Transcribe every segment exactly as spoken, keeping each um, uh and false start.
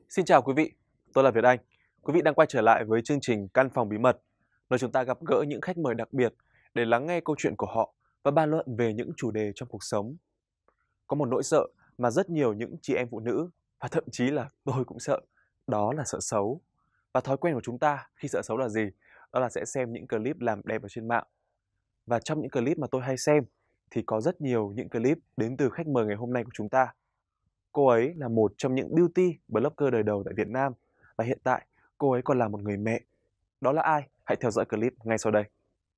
Xin chào quý vị, tôi là Việt Anh. Quý vị đang quay trở lại với chương trình Căn phòng bí mật, nơi chúng ta gặp gỡ những khách mời đặc biệt để lắng nghe câu chuyện của họ và bàn luận về những chủ đề trong cuộc sống. Có một nỗi sợ mà rất nhiều những chị em phụ nữ và thậm chí là tôi cũng sợ, đó là sợ xấu. Và thói quen của chúng ta khi sợ xấu là gì? Đó là sẽ xem những clip làm đẹp ở trên mạng. Và trong những clip mà tôi hay xem thì có rất nhiều những clip đến từ khách mời ngày hôm nay của chúng ta. Cô ấy là một trong những beauty blogger đời đầu tại Việt Nam và hiện tại cô ấy còn là một người mẹ. Đó là ai? Hãy theo dõi clip ngay sau đây.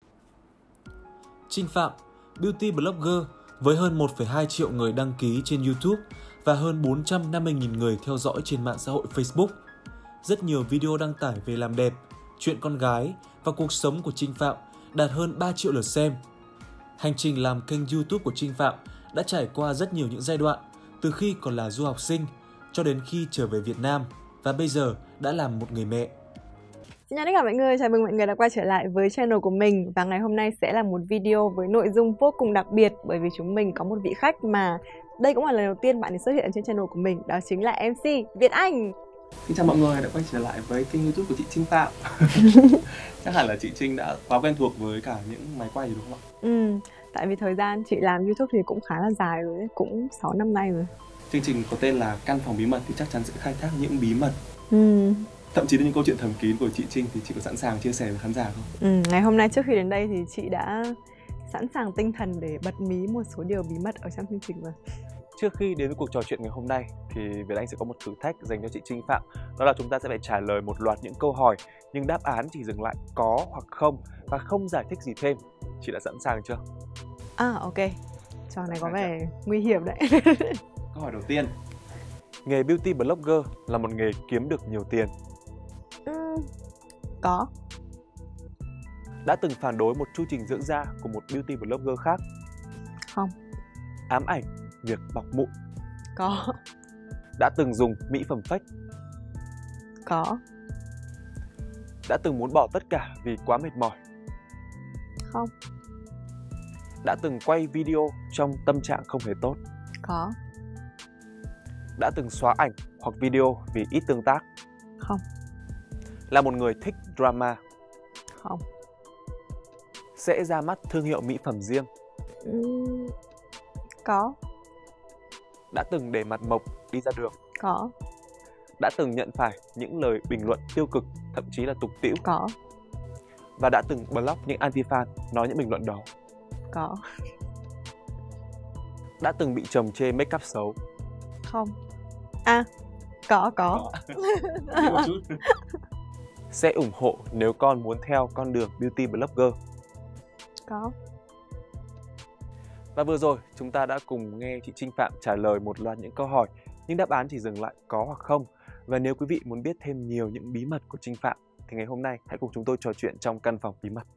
Trinh Phạm, beauty blogger với hơn một phẩy hai triệu người đăng ký trên YouTube và hơn bốn trăm năm mươi nghìn người theo dõi trên mạng xã hội Facebook. Rất nhiều video đăng tải về làm đẹp, chuyện con gái và cuộc sống của Trinh Phạm đạt hơn ba triệu lượt xem. Hành trình làm kênh YouTube của Trinh Phạm đã trải qua rất nhiều những giai đoạn, từ khi còn là du học sinh cho đến khi trở về Việt Nam và bây giờ đã là một người mẹ. Xin chào tất cả mọi người, chào mừng mọi người đã quay trở lại với channel của mình. Và ngày hôm nay sẽ là một video với nội dung vô cùng đặc biệt, bởi vì chúng mình có một vị khách mà đây cũng là lần đầu tiên bạn ấy xuất hiện trên channel của mình. Đó chính là em xê Việt Anh. Xin chào mọi người đã quay trở lại với kênh YouTube của chị Trinh Phạm. Chắc hẳn là chị Trinh đã quá quen thuộc với cả những máy quay rồi đúng không ạ? Ừ, tại vì thời gian chị làm YouTube thì cũng khá là dài rồi, cũng sáu năm nay rồi. Chương trình có tên là Căn phòng bí mật thì chắc chắn sẽ khai thác những bí mật. Ừ. Thậm chí là những câu chuyện thầm kín của chị Trinh thì chị có sẵn sàng chia sẻ với khán giả không? Ừ, ngày hôm nay trước khi đến đây thì chị đã sẵn sàng tinh thần để bật mí một số điều bí mật ở trong chương trình rồi. Trước khi đến với cuộc trò chuyện ngày hôm nay thì Việt Anh sẽ có một thử thách dành cho chị Trinh Phạm. Đó là chúng ta sẽ phải trả lời một loạt những câu hỏi nhưng đáp án chỉ dừng lại có hoặc không và không giải thích gì thêm. Chị đã sẵn sàng chưa? À ok, trò này có vẻ nguy hiểm đấy. Câu hỏi đầu tiên. Nghề beauty blogger là một nghề kiếm được nhiều tiền. Ừ, có. Đã từng phản đối một chu trình dưỡng da của một beauty blogger khác. Không. Ám ảnh việc bọc mụn. Có. Đã từng dùng mỹ phẩm fake. Có. Đã từng muốn bỏ tất cả vì quá mệt mỏi. Không. Đã từng quay video trong tâm trạng không hề tốt. Có. Đã từng xóa ảnh hoặc video vì ít tương tác. Không. Là một người thích drama. Không. Sẽ ra mắt thương hiệu mỹ phẩm riêng. Uhm, có. Đã từng để mặt mộc đi ra đường. Có. Đã từng nhận phải những lời bình luận tiêu cực, thậm chí là tục tĩu. Có. Và đã từng block những anti-fan nói những bình luận đó. Có. Đã từng bị chồng chê make up xấu. Không. À, có, có. Một chút. Sẽ ủng hộ nếu con muốn theo con đường beauty blogger. Có. Và vừa rồi chúng ta đã cùng nghe chị Trinh Phạm trả lời một loạt những câu hỏi, nhưng đáp án chỉ dừng lại có hoặc không. Và nếu quý vị muốn biết thêm nhiều những bí mật của Trinh Phạm thì ngày hôm nay hãy cùng chúng tôi trò chuyện trong căn phòng bí mật.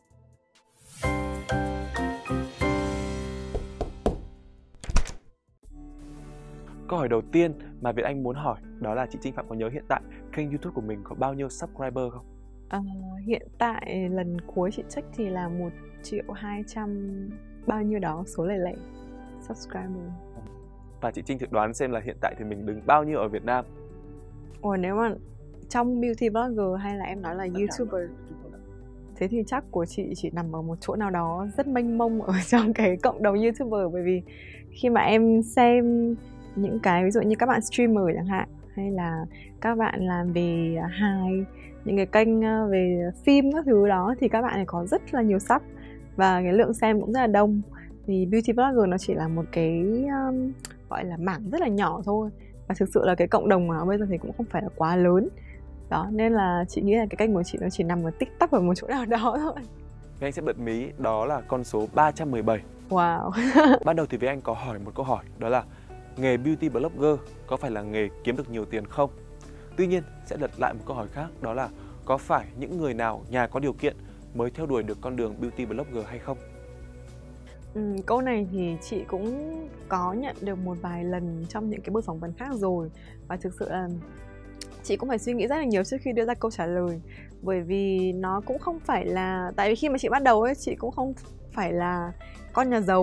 Câu hỏi đầu tiên mà Việt Anh muốn hỏi đó là chị Trinh Phạm có nhớ hiện tại kênh YouTube của mình có bao nhiêu subscriber không? À, hiện tại lần cuối chị check thì là một triệu hai trăm bao nhiêu đó số lẻ lẻ subscriber. Và chị Trinh thử đoán xem là hiện tại thì mình đứng bao nhiêu ở Việt Nam? Ồ, nếu mà trong beauty blogger hay là em nói là Tất YouTuber? Thế thì chắc của chị chỉ nằm ở một chỗ nào đó rất mênh mông ở trong cái cộng đồng YouTuber. Bởi vì khi mà em xem những cái ví dụ như các bạn streamer chẳng hạn, hay là các bạn làm về hài, những cái kênh về phim các thứ đó, thì các bạn này có rất là nhiều sub và cái lượng xem cũng rất là đông. Thì beauty blogger nó chỉ là một cái um, gọi là mảng rất là nhỏ thôi. Và thực sự là cái cộng đồng mà bây giờ thì cũng không phải là quá lớn. Đó, nên là chị nghĩ là cái kênh của chị nó chỉ nằm ở TikTok ở một chỗ nào đó thôi. Vì anh sẽ bật mí đó là con số ba trăm mười bảy. Wow. Ban đầu thì với anh có hỏi một câu hỏi, đó là nghề beauty blogger có phải là nghề kiếm được nhiều tiền không? Tuy nhiên sẽ lật lại một câu hỏi khác, đó là có phải những người nào nhà có điều kiện mới theo đuổi được con đường beauty blogger hay không? Ừ, câu này thì chị cũng có nhận được một vài lần trong những cái buổi phỏng vấn khác rồi. Và thực sự là chị cũng phải suy nghĩ rất là nhiều trước khi đưa ra câu trả lời. Bởi vì nó cũng không phải là... Tại vì khi mà chị bắt đầu ấy, chị cũng không phải là con nhà giàu.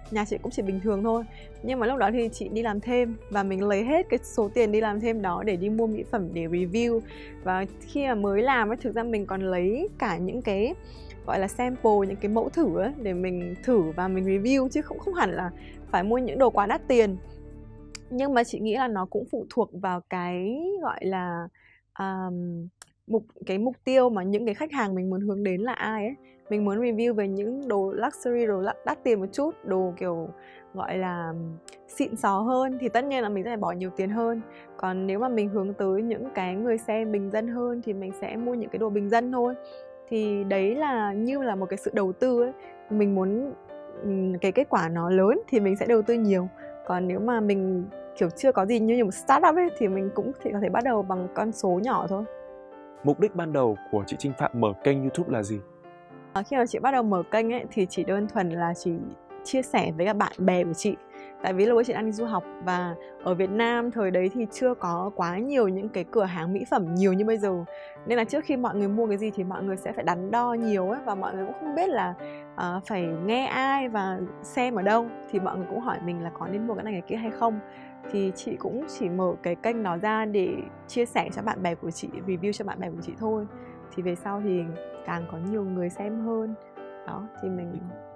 nhà chị cũng chỉ bình thường thôi. Nhưng mà lúc đó thì chị đi làm thêm và mình lấy hết cái số tiền đi làm thêm đó để đi mua mỹ phẩm để review. Và khi mà mới làm ấy, thực ra mình còn lấy cả những cái gọi là sample, những cái mẫu thử ấy, để mình thử và mình review, chứ không không hẳn là phải mua những đồ quá đắt tiền. Nhưng mà chị nghĩ là nó cũng phụ thuộc vào cái gọi là um, mục cái mục tiêu mà những cái khách hàng mình muốn hướng đến là ai ấy. Mình muốn review về những đồ luxury, đồ đắt tiền một chút, đồ kiểu gọi là xịn xó hơn thì tất nhiên là mình sẽ phải bỏ nhiều tiền hơn. Còn nếu mà mình hướng tới những cái người xem bình dân hơn thì mình sẽ mua những cái đồ bình dân thôi. Thì đấy là như là một cái sự đầu tư ấy. Mình muốn cái kết quả nó lớn thì mình sẽ đầu tư nhiều. Còn nếu mà mình kiểu chưa có gì như một startup ấy thì mình cũng thì có thể bắt đầu bằng con số nhỏ thôi. Mục đích ban đầu của chị Trinh Phạm mở kênh YouTube là gì? À, khi mà chị bắt đầu mở kênh ấy thì chỉ đơn thuần là chỉ chia sẻ với các bạn bè của chị. Tại vì lúc ấy chị đang đi du học và ở Việt Nam thời đấy thì chưa có quá nhiều những cái cửa hàng mỹ phẩm nhiều như bây giờ. Nên là trước khi mọi người mua cái gì thì mọi người sẽ phải đắn đo nhiều ấy, và mọi người cũng không biết là uh, phải nghe ai và xem ở đâu. Thì mọi người cũng hỏi mình là có nên mua cái này cái kia hay không. Thì chị cũng chỉ mở cái kênh đó ra để chia sẻ cho bạn bè của chị, review cho bạn bè của chị thôi. Thì về sau thì càng có nhiều người xem hơn. Đó, thì mình...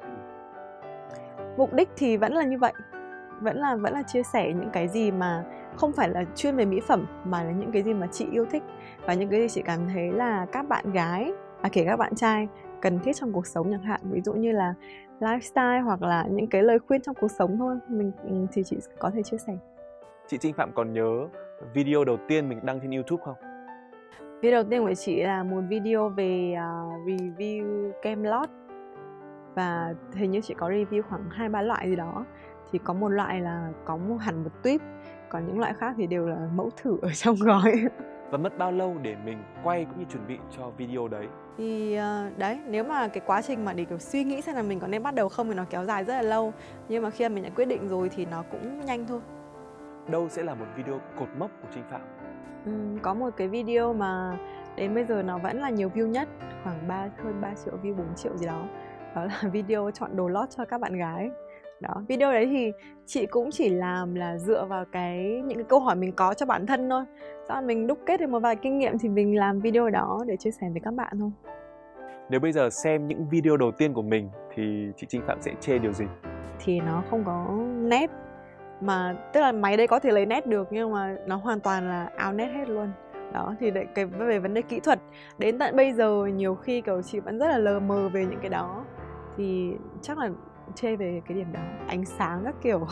Mục đích thì vẫn là như vậy. Vẫn là vẫn là chia sẻ những cái gì mà không phải là chuyên về mỹ phẩm, mà là những cái gì mà chị yêu thích và những cái gì chị cảm thấy là các bạn gái, à kể các bạn trai cần thiết trong cuộc sống chẳng hạn. Ví dụ như là lifestyle hoặc là những cái lời khuyên trong cuộc sống thôi, mình thì chị có thể chia sẻ. Chị Trinh Phạm còn nhớ video đầu tiên mình đăng trên YouTube không? Video đầu tiên của chị là một video về uh, review kem lót. Và hình như chị có review khoảng hai ba loại gì đó. Thì có một loại là có một hẳn một tuyếp, còn những loại khác thì đều là mẫu thử ở trong gói. Và mất bao lâu để mình quay cũng như chuẩn bị cho video đấy? Thì uh, đấy, nếu mà cái quá trình mà để kiểu suy nghĩ xem là mình có nên bắt đầu không thì nó kéo dài rất là lâu. Nhưng mà khi mà mình đã quyết định rồi thì nó cũng nhanh thôi. Đâu sẽ là một video cột mốc của Trinh Phạm? Ừ, có một cái video mà đến bây giờ nó vẫn là nhiều view nhất, khoảng ba, hơn ba triệu view, bốn triệu gì đó. Đó là video chọn đồ lót cho các bạn gái. Đó, video đấy thì chị cũng chỉ làm là dựa vào cái những cái câu hỏi mình có cho bản thân thôi. Sau mình đúc kết được một vài kinh nghiệm thì mình làm video đó để chia sẻ với các bạn thôi. Nếu bây giờ xem những video đầu tiên của mình thì chị Trinh Phạm sẽ chê điều gì? Thì nó không có nét, mà tức là máy đây có thể lấy nét được nhưng mà nó hoàn toàn là out nét hết luôn. Đó, thì để cái về vấn đề kỹ thuật đến tận bây giờ nhiều khi kiểu chị vẫn rất là lờ mờ về những cái đó. Thì chắc là chê về cái điểm đó, ánh sáng các kiểu.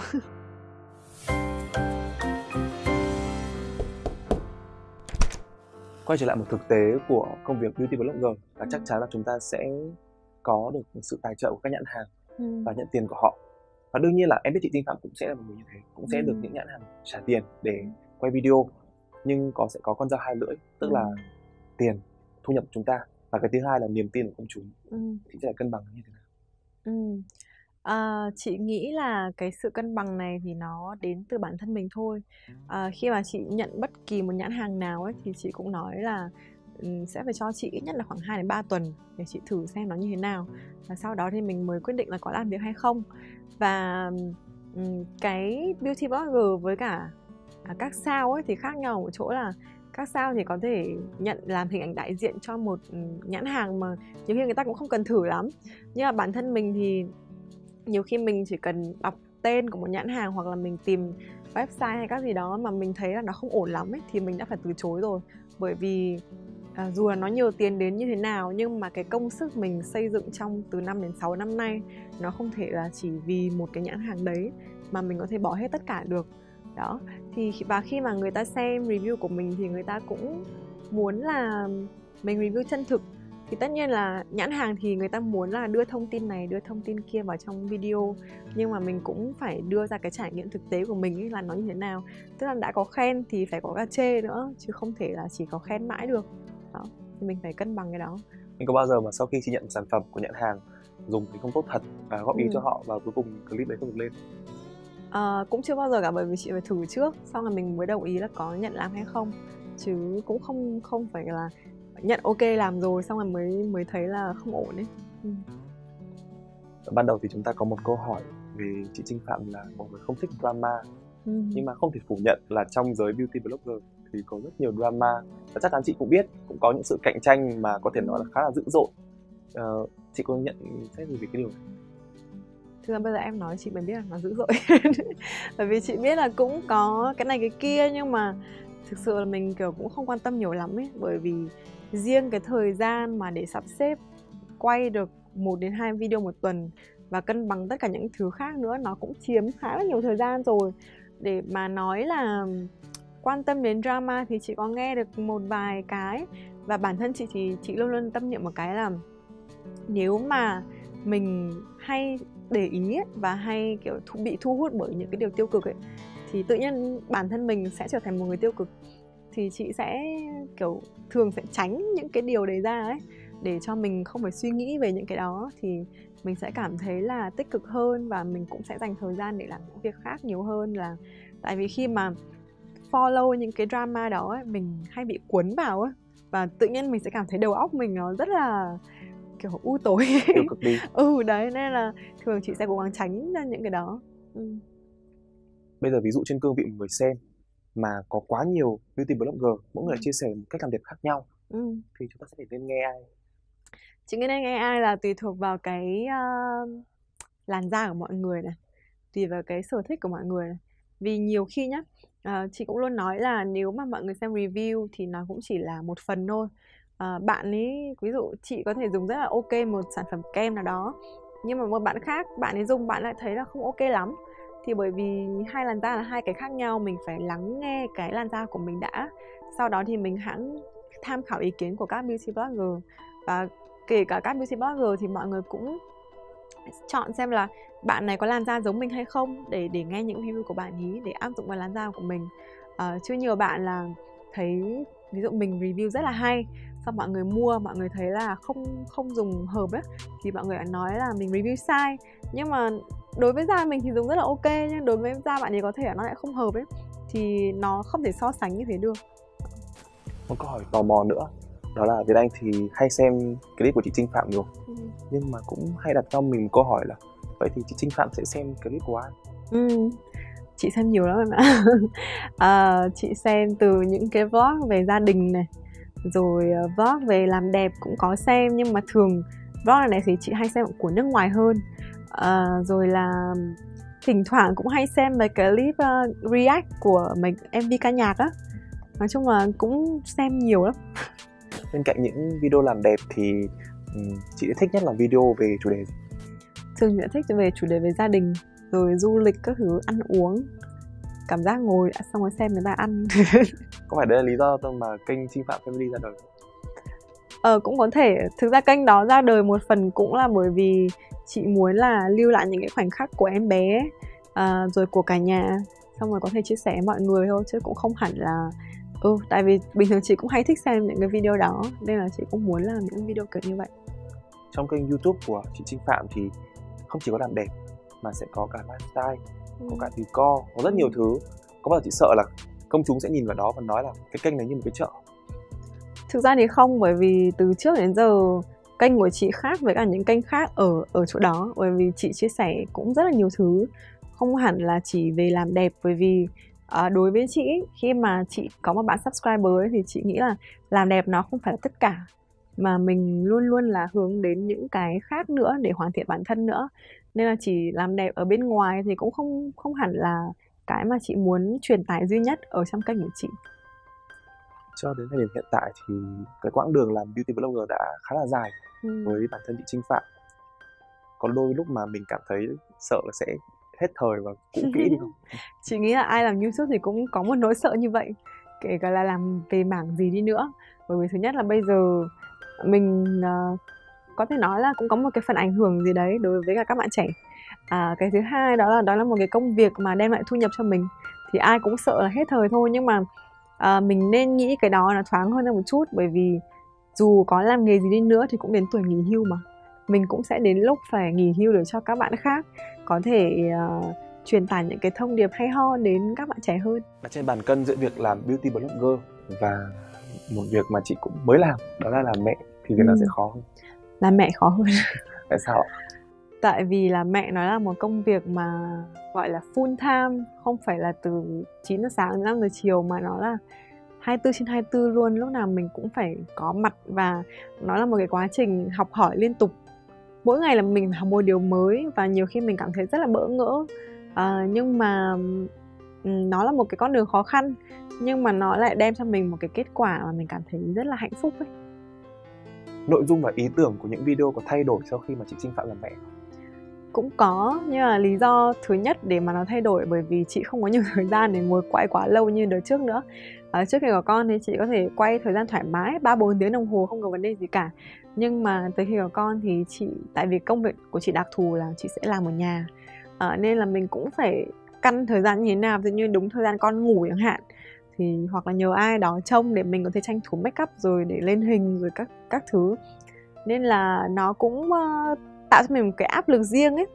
Quay trở lại một thực tế của công việc beauty blogger và chắc chắn là chúng ta sẽ có được sự tài trợ của các nhãn hàng ừ. và nhận tiền của họ. Và đương nhiên là em biết chị Trinh Phạm cũng sẽ là một người như thế, cũng sẽ ừ. được những nhãn hàng trả tiền để quay video, nhưng có sẽ có con dao hai lưỡi, tức ừ. là tiền thu nhập của chúng ta và cái thứ hai là niềm tin của công chúng. ừ. Chị sẽ cân bằng như thế nào? Ừ. À, chị nghĩ là cái sự cân bằng này thì nó đến từ bản thân mình thôi. À, khi mà chị nhận bất kỳ một nhãn hàng nào ấy thì chị cũng nói là um, sẽ phải cho chị ít nhất là khoảng hai đến ba tuần để chị thử xem nó như thế nào, và sau đó thì mình mới quyết định là có làm việc hay không. Và um, cái beauty blogger với cả à, các sao ấy thì khác nhau một chỗ là các sao thì có thể nhận làm hình ảnh đại diện cho một nhãn hàng mà nhiều khi người ta cũng không cần thử lắm. Nhưng mà bản thân mình thì nhiều khi mình chỉ cần đọc tên của một nhãn hàng hoặc là mình tìm website hay các gì đó mà mình thấy là nó không ổn lắm ấy, thì mình đã phải từ chối rồi. Bởi vì à, dù là nó nhiều tiền đến như thế nào nhưng mà cái công sức mình xây dựng trong từ năm đến sáu năm nay nó không thể là chỉ vì một cái nhãn hàng đấy mà mình có thể bỏ hết tất cả được. Đó, thì và khi mà người ta xem review của mình thì người ta cũng muốn là mình review chân thực. Thì tất nhiên là nhãn hàng thì người ta muốn là đưa thông tin này, đưa thông tin kia vào trong video. Nhưng mà mình cũng phải đưa ra cái trải nghiệm thực tế của mình ấy, là nó như thế nào. Tức là đã có khen thì phải có cả chê nữa, chứ không thể là chỉ có khen mãi được. Đó, thì mình phải cân bằng cái đó. Nhưng có bao giờ mà sau khi chị nhận một sản phẩm của nhãn hàng dùng thì không tốt thật và góp ý ừ. cho họ và cuối cùng clip đấy không được lên? À, cũng chưa bao giờ cả, bởi vì chị phải thử trước xong rồi mình mới đồng ý là có nhận làm hay không, chứ cũng không không phải là nhận ok làm rồi xong rồi mới mới thấy là không ổn ấy. ừ. Ban đầu thì chúng ta có một câu hỏi về chị Trinh Phạm là một người không thích drama. Ừ. Nhưng mà không thể phủ nhận là trong giới beauty blogger thì có rất nhiều drama. Và chắc chắn chị cũng biết, cũng có những sự cạnh tranh mà có thể nói là khá là dữ dội. Ờ, chị có nhận xét gì về cái điều này? Thực ra bây giờ em nói chị mới biết là nó dữ dội. Bởi vì chị biết là cũng có cái này cái kia, nhưng mà thực sự là mình kiểu cũng không quan tâm nhiều lắm ấy. Bởi vì riêng cái thời gian mà để sắp xếp quay được một đến hai video một tuần và cân bằng tất cả những thứ khác nữa, nó cũng chiếm khá là nhiều thời gian rồi. Để mà nói là quan tâm đến drama thì chị có nghe được một vài cái. Và bản thân chị thì chị luôn luôn tâm niệm một cái là nếu mà mình hay để ý ấy, và hay kiểu thu, bị thu hút bởi những cái điều tiêu cực ấy, thì tự nhiên bản thân mình sẽ trở thành một người tiêu cực. Thì chị sẽ kiểu thường sẽ tránh những cái điều đấy ra ấy, để cho mình không phải suy nghĩ về những cái đó. Thì mình sẽ cảm thấy là tích cực hơn, và mình cũng sẽ dành thời gian để làm những việc khác nhiều hơn. Là tại vì khi mà follow những cái drama đó ấy, mình hay bị cuốn vào ấy, và tự nhiên mình sẽ cảm thấy đầu óc mình nó rất là kiểu u tối. Tiêu cực đi. Ừ đấy, nên là thường chị sẽ cố gắng tránh ra những cái đó. Ừ. Bây giờ ví dụ trên cương vị một người xem mà có quá nhiều beauty blogger, mỗi người Ừ. chia sẻ một cách làm đẹp khác nhau, Ừ. thì chúng ta sẽ phải nên nghe ai? Chị nghĩ nên nghe ai là tùy thuộc vào cái uh, làn da của mọi người này, tùy vào cái sở thích của mọi người này. Vì nhiều khi nhá, uh, chị cũng luôn nói là nếu mà mọi người xem review thì nó cũng chỉ là một phần thôi. Uh, bạn ấy, ví dụ chị có thể dùng rất là ok một sản phẩm kem nào đó, nhưng mà một bạn khác, bạn ấy dùng bạn lại thấy là không ok lắm. Thì bởi vì hai làn da là hai cái khác nhau, mình phải lắng nghe cái làn da của mình đã, sau đó thì mình hãng tham khảo ý kiến của các beauty blogger. Và kể cả các beauty blogger thì mọi người cũng chọn xem là bạn này có làn da giống mình hay không, để để nghe những review của bạn ý, để áp dụng vào làn da của mình. À, chứ nhiều bạn là thấy ví dụ mình review rất là hay, xong mọi người mua, mọi người thấy là không không dùng hợp ấy, thì mọi người đã nói là mình review sai. Nhưng mà đối với da mình thì dùng rất là ok, nhưng đối với da bạn ấy có thể nó lại không hợp ấy, thì nó không thể so sánh như thế được. Một câu hỏi tò mò nữa, đó là Việt Anh thì hay xem clip của chị Trinh Phạm rồi. Ừ. Nhưng mà cũng hay đặt cho mình một câu hỏi là vậy thì chị Trinh Phạm sẽ xem clip của ai? Ừ. Chị xem nhiều lắm em ạ. À, chị xem từ những cái vlog về gia đình này, rồi uh, vlog về làm đẹp cũng có xem, nhưng mà thường vlog này thì chị hay xem của nước ngoài hơn. À, rồi là thỉnh thoảng cũng hay xem mấy cái clip uh, react của mấy em vê ca nhạc á. Nói chung là cũng xem nhiều lắm. Bên cạnh những video làm đẹp thì um, chị thích nhất là video về chủ đề gì? Thường chị thích về chủ đề về gia đình, rồi du lịch các thứ, ăn uống. Cảm giác ngồi xong rồi xem người ta ăn. Có phải đấy là lý do mà kênh Trinh Phạm Family ra đời? Ờ, cũng có thể. Thực ra kênh đó ra đời một phần cũng là bởi vì chị muốn là lưu lại những cái khoảnh khắc của em bé, à, rồi của cả nhà, xong rồi có thể chia sẻ với mọi người thôi, chứ cũng không hẳn là ừ, tại vì bình thường chị cũng hay thích xem những cái video đó, nên là chị cũng muốn làm những video kiểu như vậy. Trong kênh YouTube của chị Trinh Phạm thì không chỉ có làm đẹp mà sẽ có cả lifestyle, Ừ. có cả decor, có rất nhiều thứ. Có bao giờ chị sợ là công chúng sẽ nhìn vào đó và nói là cái kênh này như một cái chợ? Thực ra thì không, bởi vì từ trước đến giờ kênh của chị khác với cả những kênh khác ở ở chỗ đó, bởi vì chị chia sẻ cũng rất là nhiều thứ, không hẳn là chỉ về làm đẹp. Bởi vì uh, đối với chị, khi mà chị có một bạn subscriber ấy, thì chị nghĩ là làm đẹp nó không phải là tất cả, mà mình luôn luôn là hướng đến những cái khác nữa để hoàn thiện bản thân nữa. Nên là chỉ làm đẹp ở bên ngoài thì cũng không không hẳn là cái mà chị muốn truyền tải duy nhất ở trong kênh của chị. Cho đến thời điểm hiện tại thì cái quãng đường làm beauty blogger đã khá là dài. Ừ. Với bản thân chị Trinh Phạm, có đôi lúc mà mình cảm thấy sợ là sẽ hết thời và cũ kỹ đi không? Chị nghĩ là ai làm YouTube thì cũng có một nỗi sợ như vậy, kể cả là làm về mảng gì đi nữa. Bởi vì thứ nhất là bây giờ mình uh, có thể nói là cũng có một cái phần ảnh hưởng gì đấy đối với cả các bạn trẻ. À, cái thứ hai đó là đó là một cái công việc mà đem lại thu nhập cho mình, thì ai cũng sợ là hết thời thôi. Nhưng mà uh, mình nên nghĩ cái đó nó thoáng hơn một chút, bởi vì dù có làm nghề gì đi nữa thì cũng đến tuổi nghỉ hưu mà. Mình cũng sẽ đến lúc phải nghỉ hưu để cho các bạn khác có thể uh, truyền tải những cái thông điệp hay ho đến các bạn trẻ hơn. Đặt trên bàn cân giữa việc làm beauty blogger và một việc mà chị cũng mới làm, đó là làm mẹ, thì việc ừ. nào sẽ khó hơn? Làm mẹ khó hơn. Tại sao ạ? Tại vì là mẹ nó là một công việc mà gọi là full time, không phải là từ chín giờ sáng đến năm giờ chiều, mà nó là hai mươi tư trên hai mươi tư luôn, lúc nào mình cũng phải có mặt. Và nó là một cái quá trình học hỏi liên tục. Mỗi ngày là mình học một điều mới và nhiều khi mình cảm thấy rất là bỡ ngỡ. à, Nhưng mà nó là một cái con đường khó khăn, nhưng mà nó lại đem cho mình một cái kết quả mà mình cảm thấy rất là hạnh phúc ấy. Nội dung và ý tưởng của những video có thay đổi sau khi mà chị Trinh Phạm làm mẹ? Cũng có, nhưng mà lý do thứ nhất để mà nó thay đổi bởi vì chị không có nhiều thời gian để ngồi quay quá lâu như đợt trước nữa. à, Trước khi có con thì chị có thể quay thời gian thoải mái ba bốn tiếng đồng hồ không có vấn đề gì cả. Nhưng mà từ khi có con thì chị, tại vì công việc của chị đặc thù là chị sẽ làm ở nhà, à, nên là mình cũng phải căn thời gian như thế nào. Ví dụ như đúng thời gian con ngủ chẳng hạn, thì hoặc là nhờ ai đó trông để mình có thể tranh thủ make up rồi để lên hình rồi các các thứ. Nên là nó cũng uh, tạo cho mình một cái áp lực riêng ấy.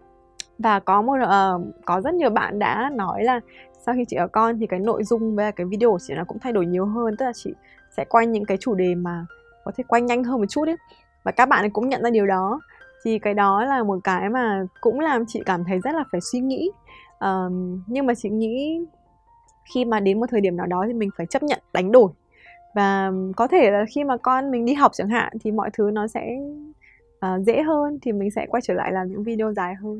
Và có một uh, có rất nhiều bạn đã nói là sau khi chị có con thì cái nội dung với cái video của chị nó cũng thay đổi nhiều hơn. Tức là chị sẽ quay những cái chủ đề mà có thể quay nhanh hơn một chút ấy. Và các bạn ấy cũng nhận ra điều đó. Thì cái đó là một cái mà cũng làm chị cảm thấy rất là phải suy nghĩ. uh, Nhưng mà chị nghĩ khi mà đến một thời điểm nào đó thì mình phải chấp nhận đánh đổi. Và có thể là khi mà con mình đi học chẳng hạn thì mọi thứ nó sẽ uh, dễ hơn, thì mình sẽ quay trở lại làm những video dài hơn.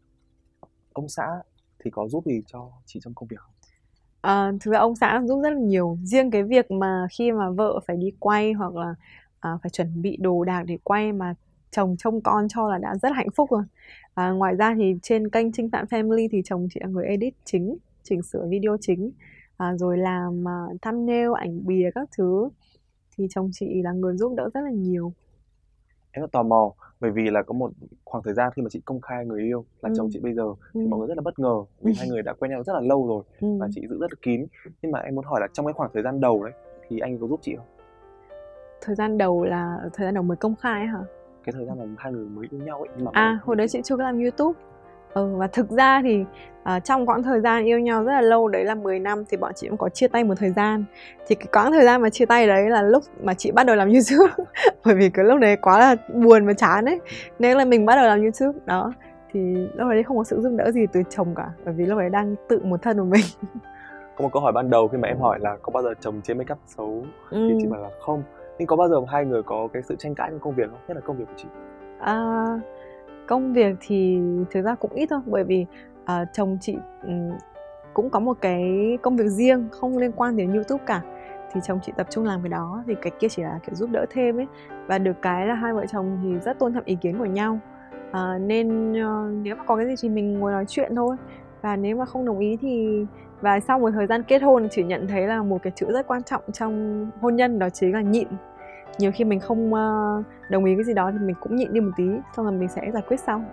Ông xã thì có giúp gì cho chị trong công việc không? À, thực ra ông xã giúp rất là nhiều. Riêng cái việc mà khi mà vợ phải đi quay hoặc là à, phải chuẩn bị đồ đạc để quay mà chồng trông con cho là đã rất là hạnh phúc rồi. à, Ngoài ra thì trên kênh Trinh Phạm Family thì chồng chị là người edit chính, chỉnh sửa video chính, à, rồi làm uh, thumbnail, ảnh bìa các thứ. Thì chồng chị là người giúp đỡ rất là nhiều. Em rất tò mò, bởi vì là có một khoảng thời gian khi mà chị công khai người yêu là Ừ. chồng chị bây giờ thì Ừ. mọi người rất là bất ngờ vì Ừ. hai người đã quen nhau rất là lâu rồi Ừ. và chị giữ rất là kín. Nhưng mà em muốn hỏi là trong cái khoảng thời gian đầu đấy thì anh có giúp chị không? Thời gian đầu là thời gian đầu mới công khai hả? Cái thời gian mà hai người mới yêu nhau ấy. Nhưng mà À, hồi đấy chị chưa có làm YouTube. Ừ, và thực ra thì uh, trong quãng thời gian yêu nhau rất là lâu, đấy là mười năm, thì bọn chị cũng có chia tay một thời gian. Thì cái quãng thời gian mà chia tay đấy là lúc mà chị bắt đầu làm YouTube. Bởi vì cái lúc đấy quá là buồn và chán ấy, nên là mình bắt đầu làm YouTube. Đó, thì lúc đấy không có sự giúp đỡ gì từ chồng cả, bởi vì lúc đấy đang tự một thân của mình. Có một câu hỏi ban đầu khi mà em hỏi là có bao giờ chồng chế make up xấu Ừ. thì chị bảo là không. Nhưng có bao giờ hai người có cái sự tranh cãi trong công việc không? Nhất là công việc của chị. À, công việc thì thực ra cũng ít thôi, bởi vì uh, chồng chị um, cũng có một cái công việc riêng không liên quan đến YouTube cả, thì chồng chị tập trung làm cái đó, thì cái kia chỉ là kiểu giúp đỡ thêm ấy. Và được cái là hai vợ chồng thì rất tôn trọng ý kiến của nhau, à, nên uh, nếu mà có cái gì thì mình ngồi nói chuyện thôi. Và nếu mà không đồng ý thì, và sau một thời gian kết hôn, chỉ nhận thấy là một cái chữ rất quan trọng trong hôn nhân, đó chính là nhịn. Nhiều khi mình không uh, đồng ý cái gì đó thì mình cũng nhịn đi một tí, xong rồi mình sẽ giải quyết sau.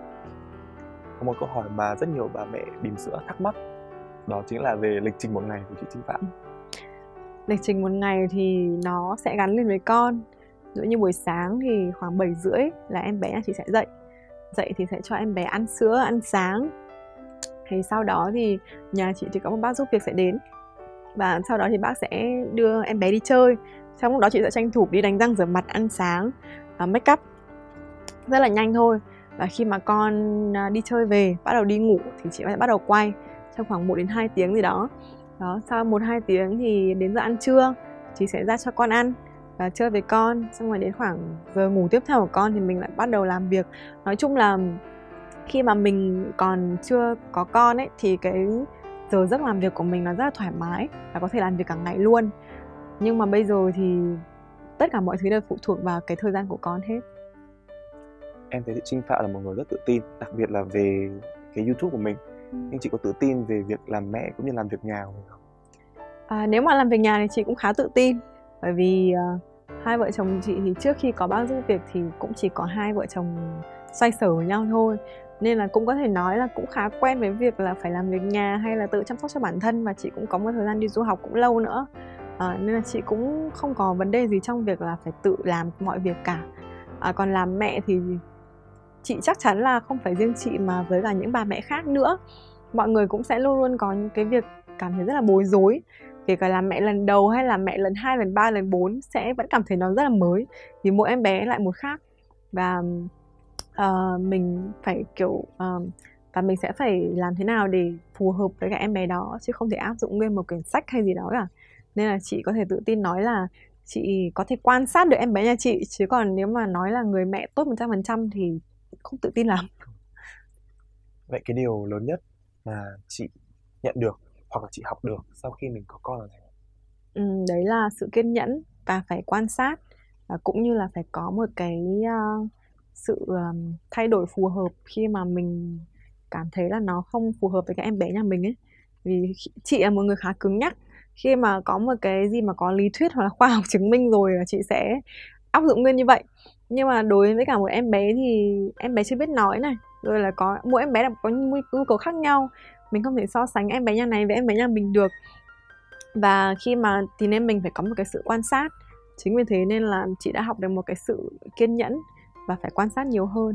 Có một câu hỏi mà rất nhiều bà mẹ bỉm sữa thắc mắc, đó chính là về lịch trình một ngày của chị Trinh Phạm. Lịch trình một ngày thì nó sẽ gắn liền với con. Ví dụ như buổi sáng thì khoảng bảy rưỡi là em bé nhà chị sẽ dậy. Dậy thì sẽ cho em bé ăn sữa, ăn sáng. Thì sau đó thì nhà chị thì có một bác giúp việc sẽ đến. Và sau đó thì bác sẽ đưa em bé đi chơi. Trong lúc đó chị sẽ tranh thủ đi đánh răng, rửa mặt, ăn sáng, make up. Rất là nhanh thôi. Và khi mà con đi chơi về, bắt đầu đi ngủ thì chị sẽ bắt đầu quay trong khoảng một đến hai tiếng gì đó. Đó, sau một hai tiếng thì đến giờ ăn trưa, chị sẽ ra cho con ăn và chơi với con. Xong rồi đến khoảng giờ ngủ tiếp theo của con thì mình lại bắt đầu làm việc. Nói chung là khi mà mình còn chưa có con ấy thì cái giờ giấc làm việc của mình nó rất là thoải mái và có thể làm việc cả ngày luôn. Nhưng mà bây giờ thì tất cả mọi thứ đều phụ thuộc vào cái thời gian của con hết. Em thấy chị Trinh Phạm là một người rất tự tin, đặc biệt là về cái YouTube của mình. Ừ. Nhưng chị có tự tin về việc làm mẹ cũng như làm việc nhà của mình không? À, nếu mà làm việc nhà thì chị cũng khá tự tin. Bởi vì uh, hai vợ chồng chị thì trước khi có bác giúp việc thì cũng chỉ có hai vợ chồng xoay sở với nhau thôi. Nên là cũng có thể nói là cũng khá quen với việc là phải làm việc nhà hay là tự chăm sóc cho bản thân. Và chị cũng có một thời gian đi du học cũng lâu nữa, à, nên là chị cũng không có vấn đề gì trong việc là phải tự làm mọi việc cả. À, còn làm mẹ thì chị chắc chắn là không phải riêng chị mà với cả những bà mẹ khác nữa, mọi người cũng sẽ luôn luôn có những cái việc cảm thấy rất là bối rối. Kể cả làm mẹ lần đầu hay là mẹ lần hai, lần ba, lần bốn sẽ vẫn cảm thấy nó rất là mới, vì mỗi em bé lại một khác. Và uh, mình phải kiểu um, và mình sẽ phải làm thế nào để phù hợp với cả em bé đó, chứ không thể áp dụng nguyên một quyển sách hay gì đó cả. Nên là chị có thể tự tin nói là chị có thể quan sát được em bé nhà chị, chứ còn nếu mà nói là người mẹ tốt một trăm phần trăm thì không tự tin lắm. Vậy cái điều lớn nhất mà chị nhận được hoặc là chị học được sau khi mình có con là gì? Ừ, đấy là sự kiên nhẫn và phải quan sát, và cũng như là phải có một cái uh, sự um, thay đổi phù hợp khi mà mình cảm thấy là nó không phù hợp với cái em bé nhà mình ấy. Vì chị là một người khá cứng nhắc, khi mà có một cái gì mà có lý thuyết hoặc là khoa học chứng minh rồi là chị sẽ áp dụng nguyên như vậy. Nhưng mà đối với cả một em bé thì em bé chưa biết nói này, rồi là có mỗi em bé là có nhu cầu khác nhau, mình không thể so sánh em bé nhà này với em bé nhà mình được. Và khi mà thì nên mình phải có một cái sự quan sát. Chính vì thế nên là chị đã học được một cái sự kiên nhẫn và phải quan sát nhiều hơn.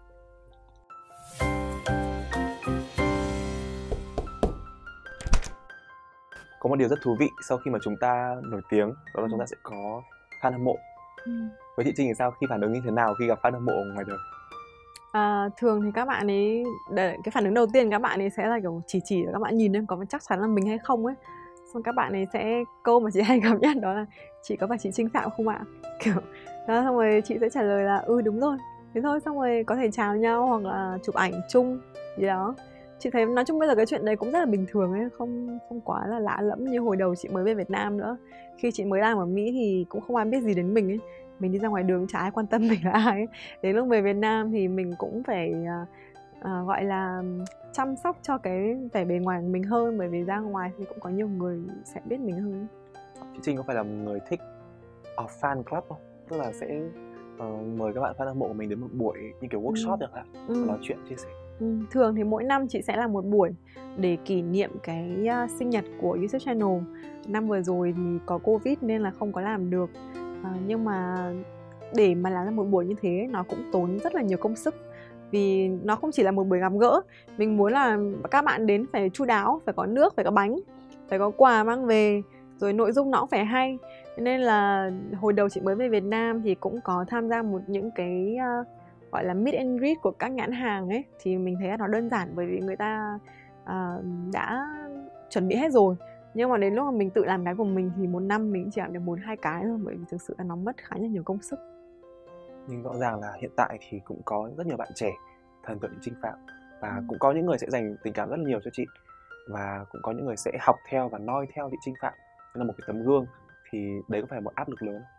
Có một điều rất thú vị sau khi mà chúng ta nổi tiếng, đó là Ừ. chúng ta sẽ có fan hâm mộ. Ừ. Với chị Trinh thì sao, khi phản ứng như thế nào khi gặp fan hâm mộ ở ngoài đời? À, thường thì các bạn ấy, để, cái phản ứng đầu tiên các bạn ấy sẽ là kiểu chỉ chỉ để các bạn nhìn em có chắc chắn là mình hay không ấy. Xong các bạn ấy sẽ, câu mà chị hay gặp nhất đó là chị có phải chị Trinh Phạm không ạ? Kiểu đó, xong rồi chị sẽ trả lời là ừ đúng rồi. Thế thôi, xong rồi có thể chào nhau hoặc là chụp ảnh chung gì đó. Chị thấy nói chung bây giờ cái chuyện đấy cũng rất là bình thường ấy, không không quá là lạ lẫm như hồi đầu chị mới về Việt Nam nữa. Khi chị mới làm ở Mỹ thì cũng không ai biết gì đến mình ấy. Mình đi ra ngoài đường chả ai quan tâm mình là ai ấy. Đến lúc về Việt Nam thì mình cũng phải uh, uh, gọi là chăm sóc cho cái vẻ bề ngoài của mình hơn, bởi vì ra ngoài thì cũng có nhiều người sẽ biết mình hơn. Chị Trinh có phải là một người thích uh, fan club không? Tức là sẽ uh, mời các bạn fan hâm mộ của mình đến một buổi như kiểu workshop chẳng hạn, Ừ. nói chuyện chia sẻ. Ừ. Thường thì mỗi năm chị sẽ làm một buổi để kỷ niệm cái uh, sinh nhật của YouTube channel. Năm vừa rồi thì có Covid nên là không có làm được. Uh, nhưng mà để mà làm ra một buổi như thế nó cũng tốn rất là nhiều công sức, vì nó không chỉ là một buổi gặp gỡ. Mình muốn là các bạn đến phải chu đáo, phải có nước, phải có bánh, phải có quà mang về, rồi nội dung nó cũng phải hay. Nên là hồi đầu chị mới về Việt Nam thì cũng có tham gia một những cái uh, gọi là meet and greet của các nhãn hàng ấy. Thì mình thấy là nó đơn giản bởi vì người ta uh, đã chuẩn bị hết rồi. Nhưng mà đến lúc mà mình tự làm cái của mình thì một năm mình chỉ làm được một hai cái thôi, bởi vì thực sự là nó mất khá là nhiều công sức. Nhưng rõ ràng là hiện tại thì cũng có rất nhiều bạn trẻ thần tượng Trinh Phạm, và ừ. cũng có những người sẽ dành tình cảm rất là nhiều cho chị, và cũng có những người sẽ học theo và noi theo chị Trinh Phạm là một cái tấm gương. Thì đấy có phải là một áp lực lớn không?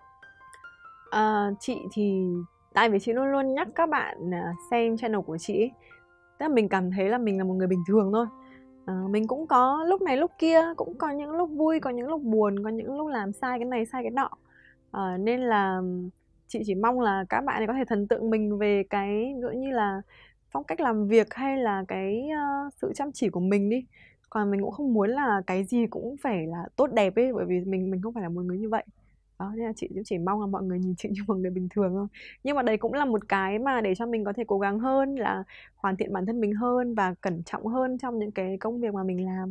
À, chị thì tại vì chị luôn luôn nhắc các bạn xem channel của chị ấy. Tức là mình cảm thấy là mình là một người bình thường thôi. À, mình cũng có lúc này lúc kia, cũng có những lúc vui, có những lúc buồn, có những lúc làm sai cái này sai cái nọ. À, nên là chị chỉ mong là các bạn ấy có thể thần tượng mình về cái ví dụ như là phong cách làm việc hay là cái uh, sự chăm chỉ của mình đi. Còn mình cũng không muốn là cái gì cũng phải là tốt đẹp ấy, bởi vì mình mình không phải là một người như vậy. Đó, nên là chị cũng chỉ mong là mọi người nhìn chị như một người bình thường thôi. Nhưng mà đấy cũng là một cái mà để cho mình có thể cố gắng hơn, là hoàn thiện bản thân mình hơn và cẩn trọng hơn trong những cái công việc mà mình làm.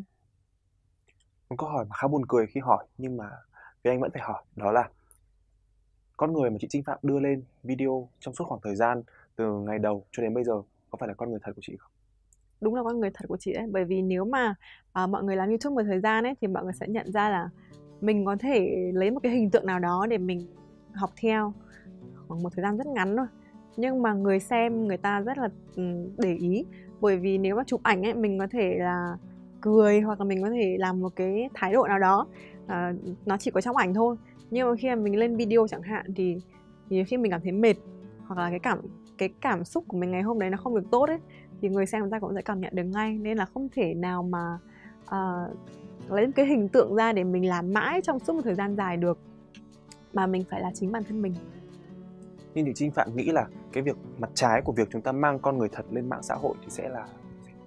Một câu hỏi mà khá buồn cười khi hỏi, nhưng mà vì anh vẫn phải hỏi, đó là con người mà chị Trinh Phạm đưa lên video trong suốt khoảng thời gian từ ngày đầu cho đến bây giờ có phải là con người thật của chị không? Đúng là con người thật của chị đấy. Bởi vì nếu mà à, mọi người làm YouTube một thời gian ấy thì mọi người sẽ nhận ra là mình có thể lấy một cái hình tượng nào đó để mình học theo khoảng một thời gian rất ngắn thôi, nhưng mà người xem người ta rất là để ý. Bởi vì nếu mà chụp ảnh ấy, mình có thể là cười hoặc là mình có thể làm một cái thái độ nào đó, à, nó chỉ có trong ảnh thôi. Nhưng mà khi mà mình lên video chẳng hạn thì, thì khi mình cảm thấy mệt hoặc là cái cảm cái cảm xúc của mình ngày hôm đấy nó không được tốt ấy, thì người xem người ta cũng sẽ cảm nhận được ngay. Nên là không thể nào mà uh, lấy một cái hình tượng ra để mình làm mãi trong suốt một thời gian dài được, mà mình phải là chính bản thân mình. Nhưng thì Trinh Phạm nghĩ là cái việc mặt trái của việc chúng ta mang con người thật lên mạng xã hội thì sẽ là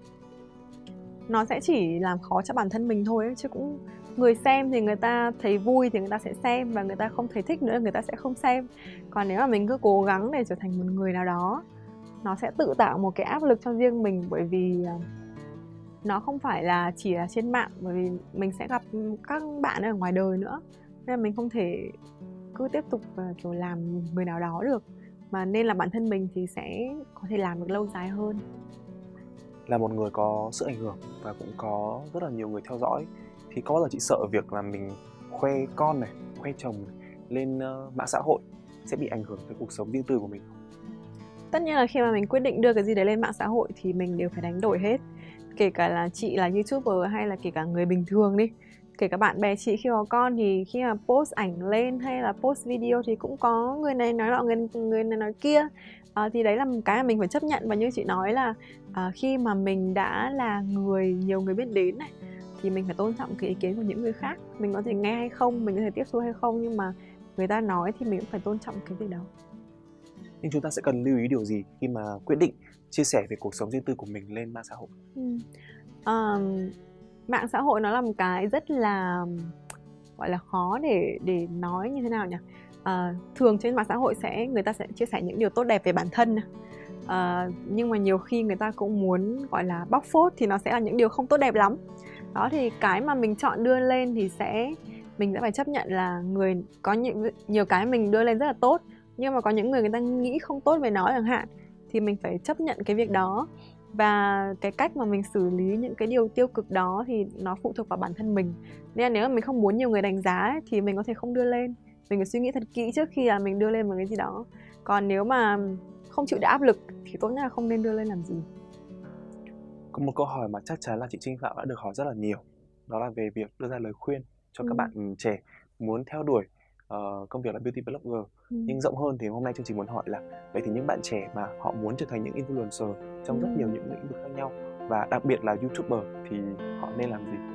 nó sẽ chỉ làm khó cho bản thân mình thôi ấy. Chứ cũng người xem thì người ta thấy vui thì người ta sẽ xem, và người ta không thấy thích nữa người ta sẽ không xem. Còn nếu mà mình cứ cố gắng để trở thành một người nào đó, nó sẽ tự tạo một cái áp lực cho riêng mình, bởi vì nó không phải là chỉ là trên mạng, bởi vì mình sẽ gặp các bạn ở ngoài đời nữa. Nên là mình không thể cứ tiếp tục kiểu làm người nào đó được. mà nên là bản thân mình thì sẽ có thể làm được lâu dài hơn. Là một người có sự ảnh hưởng và cũng có rất là nhiều người theo dõi, thì có bao giờ chị sợ việc là mình khoe con này, khoe chồng lên uh, mạng xã hội sẽ bị ảnh hưởng tới cuộc sống riêng tư của mình không? Tất nhiên là khi mà mình quyết định đưa cái gì đấy lên mạng xã hội thì mình đều phải đánh đổi hết. Kể cả là chị là YouTuber hay là kể cả người bình thường đi. Kể cả bạn bè chị khi có con thì khi mà post ảnh lên hay là post video thì cũng có người này nói nọ, người, người này nói kia. À, thì đấy là một cái mà mình phải chấp nhận. Và như chị nói là à, khi mà mình đã là người nhiều người biết đến này thì mình phải tôn trọng cái ý kiến của những người khác. Mình có thể nghe hay không, mình có thể tiếp thu hay không, nhưng mà người ta nói thì mình cũng phải tôn trọng cái việc đó. Nhưng chúng ta sẽ cần lưu ý điều gì khi mà quyết định chia sẻ về cuộc sống riêng tư của mình lên mạng xã hội? Ừ. Um, mạng xã hội nó là một cái rất là gọi là khó để để nói như thế nào nhỉ? Uh, thường trên mạng xã hội sẽ người ta sẽ chia sẻ những điều tốt đẹp về bản thân, uh, nhưng mà nhiều khi người ta cũng muốn gọi là bóc phốt thì nó sẽ là những điều không tốt đẹp lắm. Đó, thì cái mà mình chọn đưa lên thì sẽ mình sẽ phải chấp nhận là người có những nhiều cái mình đưa lên rất là tốt, nhưng mà có những người người ta nghĩ không tốt về nó chẳng hạn, thì mình phải chấp nhận cái việc đó. Và cái cách mà mình xử lý những cái điều tiêu cực đó thì nó phụ thuộc vào bản thân mình. Nên là nếu mà mình không muốn nhiều người đánh giá ấy, thì mình có thể không đưa lên. Mình phải suy nghĩ thật kỹ trước khi là mình đưa lên một cái gì đó. Còn nếu mà không chịu được áp lực thì tốt nhất là không nên đưa lên làm gì. Có một câu hỏi mà chắc chắn là chị Trinh Phạm đã được hỏi rất là nhiều, đó là về việc đưa ra lời khuyên cho Ừ. các bạn trẻ muốn theo đuổi uh, công việc là beauty blogger. Ừ. Nhưng rộng hơn thì hôm nay chương trình muốn hỏi là vậy thì những bạn trẻ mà họ muốn trở thành những influencer trong ừ. rất nhiều những lĩnh vực khác nhau, và đặc biệt là YouTuber, thì họ nên làm gì?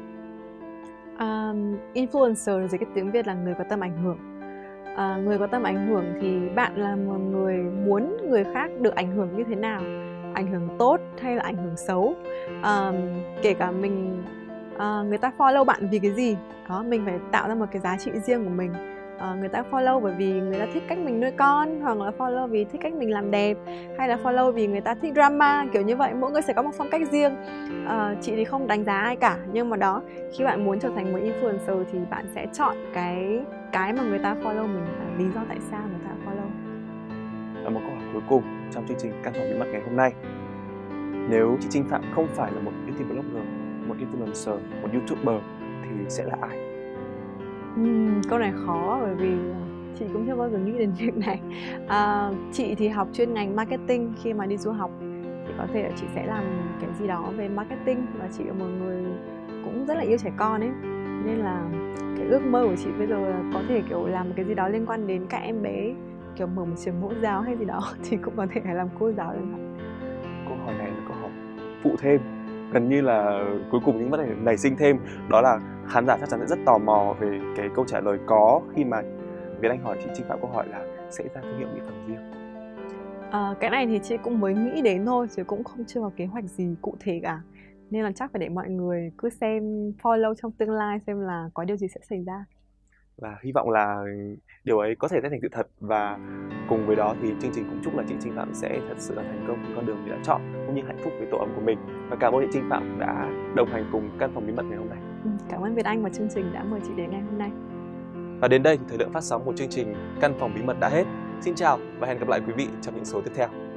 Um, influencer dưới cái tiếng Việt là người có tầm ảnh hưởng. Uh, người có tầm ảnh hưởng thì bạn là một người muốn người khác được ảnh hưởng như thế nào, ảnh hưởng tốt hay là ảnh hưởng xấu. Um, kể cả mình uh, người ta follow bạn vì cái gì đó, mình phải tạo ra một cái giá trị riêng của mình. Uh, người ta follow bởi vì người ta thích cách mình nuôi con, hoặc là follow vì thích cách mình làm đẹp, hay là follow vì người ta thích drama, kiểu như vậy. Mỗi người sẽ có một phong cách riêng. Uh, chị thì không đánh giá ai cả, nhưng mà đó, khi bạn muốn trở thành một influencer thì bạn sẽ chọn cái cái mà người ta follow mình, và lý do tại sao người ta follow. Và một câu hỏi cuối cùng trong chương trình Căn phòng bí mật ngày hôm nay: nếu chị Trinh Phạm không phải là một beauty blogger, một influencer, một YouTuber thì sẽ là ai? Uhm, câu này khó bởi vì chị cũng chưa bao giờ nghĩ đến việc này. À, chị thì học chuyên ngành marketing. Khi mà đi du học thì có thể là chị sẽ làm cái gì đó về marketing, và chị là một người cũng rất là yêu trẻ con ấy, nên là cái ước mơ của chị bây giờ là có thể kiểu làm một cái gì đó liên quan đến các em bé, kiểu mở một trường mẫu giáo hay gì đó thì cũng có thể là làm cô giáo chẳng hạn. Câu hỏi này là câu hỏi phụ thêm, gần như là cuối cùng những vấn đề nảy sinh thêm, đó là khán giả chắc chắn sẽ rất tò mò về cái câu trả lời có khi mà Việt Anh hỏi chị Trinh Phạm câu hỏi là sẽ ra thương hiệu mỹ phẩm riêng. À, cái này thì chị cũng mới nghĩ đến thôi, chứ cũng không chưa có kế hoạch gì cụ thể cả, nên là chắc phải để mọi người cứ xem follow trong tương lai xem là có điều gì sẽ xảy ra. Và hy vọng là điều ấy có thể sẽ thành sự thật, và cùng với đó thì chương trình cũng chúc là chị Trinh Phạm sẽ thật sự là thành công với con đường mình đã chọn, cũng như hạnh phúc với tổ ấm của mình. Và cảm ơn chị Trinh Phạm đã đồng hành cùng Căn phòng bí mật ngày hôm nay. Cảm ơn Việt Anh và chương trình đã mời chị đến ngày hôm nay. Và đến đây thì thời lượng phát sóng của chương trình Căn phòng bí mật đã hết. Xin chào và hẹn gặp lại quý vị trong những số tiếp theo.